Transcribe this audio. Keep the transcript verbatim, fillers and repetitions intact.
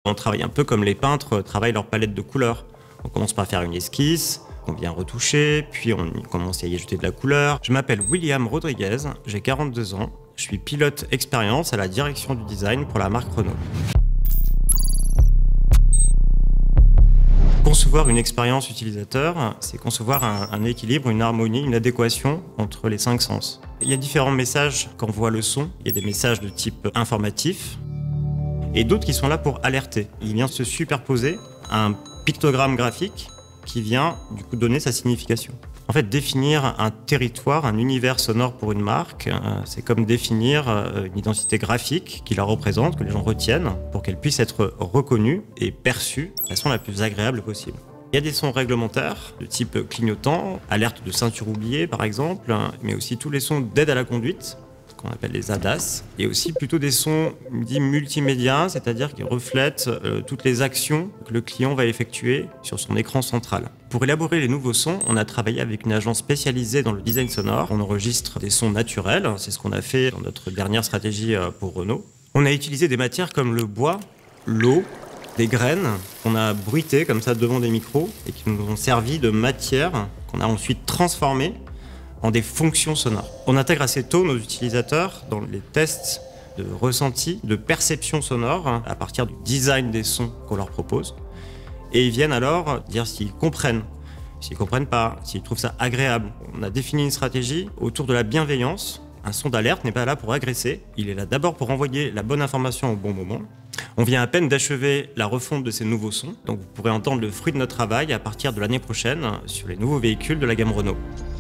On travaille un peu comme les peintres travaillent leur palette de couleurs. On commence par faire une esquisse, on vient retoucher, puis on commence à y ajouter de la couleur. Je m'appelle William Rodriguez, j'ai quarante-deux ans, je suis pilote expérience à la direction du design pour la marque Renault. Concevoir une expérience utilisateur, c'est concevoir un, un équilibre, une harmonie, une adéquation entre les cinq sens. Il y a différents messages qu'envoie le son. Il y a des messages de type informatif et d'autres qui sont là pour alerter. Il vient se superposer à un pictogramme graphique qui vient du coup donner sa signification. En fait, définir un territoire, un univers sonore pour une marque, euh, c'est comme définir euh, une identité graphique qui la représente, que les gens retiennent, pour qu'elle puisse être reconnue et perçue de façon la plus agréable possible. Il y a des sons réglementaires de type clignotant, alerte de ceinture oubliée par exemple, mais aussi tous les sons d'aide à la conduite, ce qu'on appelle les A D A S, et aussi plutôt des sons dits multimédia, c'est-à-dire qui reflètent euh, toutes les actions que le client va effectuer sur son écran central. Pour élaborer les nouveaux sons, on a travaillé avec une agence spécialisée dans le design sonore. On enregistre des sons naturels, c'est ce qu'on a fait dans notre dernière stratégie pour Renault. On a utilisé des matières comme le bois, l'eau, des graines qu'on a bruitées comme ça devant des micros et qui nous ont servi de matière qu'on a ensuite transformées en des fonctions sonores. On intègre assez tôt nos utilisateurs dans les tests de ressenti, de perception sonore à partir du design des sons qu'on leur propose. Et ils viennent alors dire s'ils comprennent, s'ils comprennent pas, s'ils trouvent ça agréable. On a défini une stratégie autour de la bienveillance. Un son d'alerte n'est pas là pour agresser, il est là d'abord pour envoyer la bonne information au bon moment. On vient à peine d'achever la refonte de ces nouveaux sons, donc vous pourrez entendre le fruit de notre travail à partir de l'année prochaine sur les nouveaux véhicules de la gamme Renault.